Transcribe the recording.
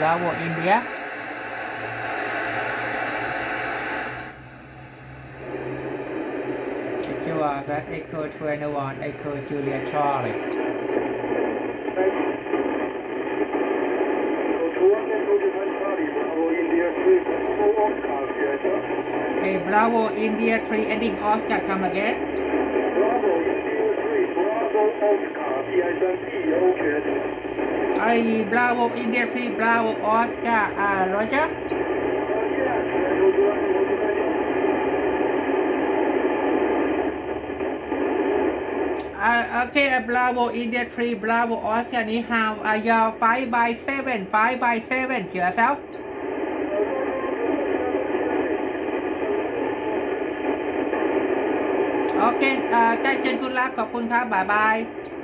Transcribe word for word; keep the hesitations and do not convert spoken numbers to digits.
Bravo India. Sure, that Echo twenty-one, Echo Juliet Charlie. Okay, Bravo India three, ending Oscar, come again. Bravo India three, Bravo Oscar, B I three B O, okay. I Bravo India three, Bravo Oscar, uh, Roger. Uh, okay, uh, Bravo India three, Bravo Oscar, ni hao, uh, your five by seven, five by seven, chữa sao? Ok, uh, ใกล้เจนกุลาขอบคุณครับ บ๊ายบาย